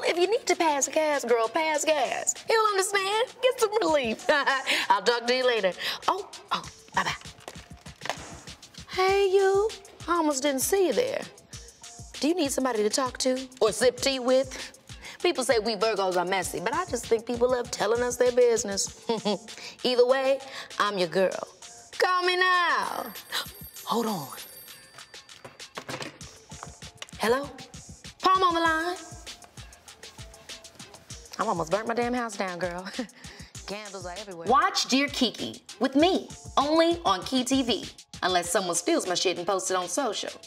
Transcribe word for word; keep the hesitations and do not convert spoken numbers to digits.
if you need to pass gas, girl, pass gas. He'll understand. Get some relief. I'll talk to you later. Oh, oh, bye-bye. Hey, you. I almost didn't see you there. Do you need somebody to talk to or sip tea with? People say we Virgos are messy, but I just think people love telling us their business. Either way, I'm your girl. Call me now. Hold on. Hello? Palm on the line. I almost burnt my damn house down, girl. Candles are everywhere. Watch Dear Keke with me, only on Key T V. Unless someone steals my shit and posts it on social.